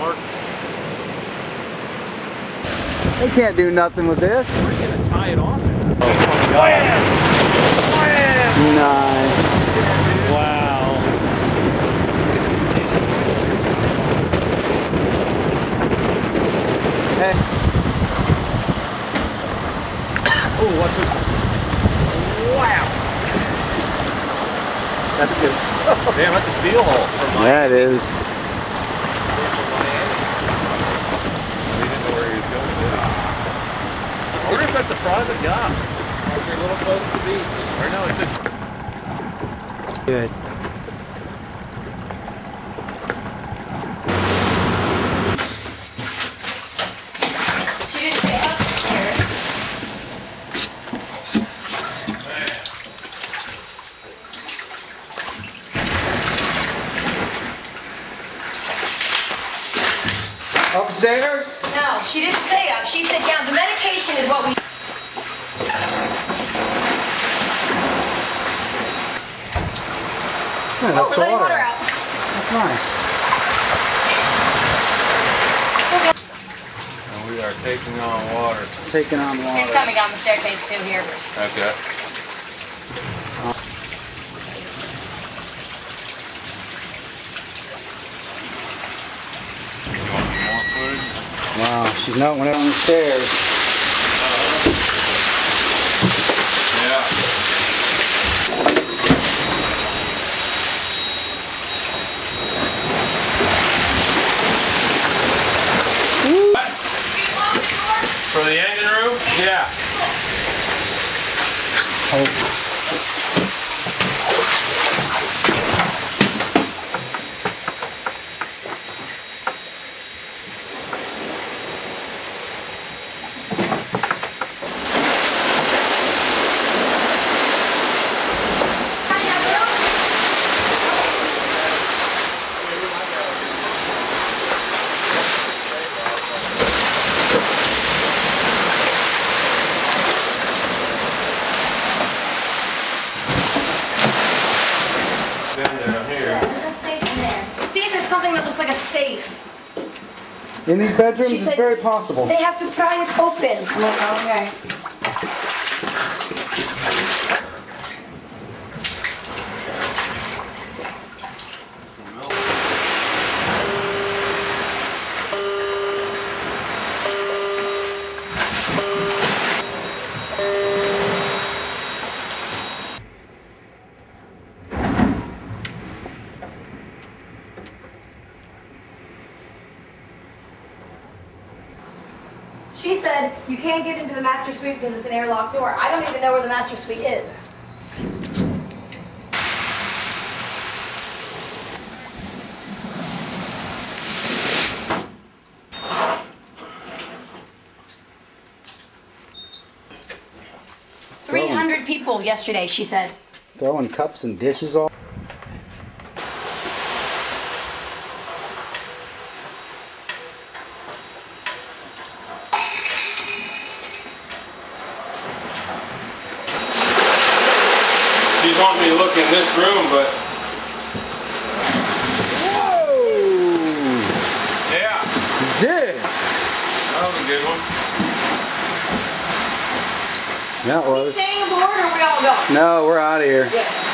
mark. They can't do nothing with this. We're gonna tie it off. Nice. Wow. Hey. Oh, what's this? Wow. That's good stuff. Damn, that's a steel hole. Yeah, it is. We didn't know where he was going, did he? I wonder if that's a private yacht. We're a little close to the beach. Or no, it's a... Good. She didn't say upstairs. Upstairs? No, she didn't say up. She said down. The medication is what we... Yeah, Oh, that's we're the letting water. water out. That's nice. And we are taking on water. Taking on It's water. coming down the staircase too here. Okay. You want some more food? Wow, she's not went on the stairs. Yeah. For the engine room? Yeah. Oh. Down here. See if there's something that looks like a safe. In these bedrooms, She it's said very possible. They have to pry it open. I'm like, okay. She said you can't get into the master suite because it's an airlock door. I don't even know where the master suite is. Throwing- 300 people yesterday, she said. Throwing cups and dishes all. She's wanting me to look in this room, but Whoa! yeah, You did. that was a good one. That was. Staying aboard or we all go? No, we're out of here. Yeah.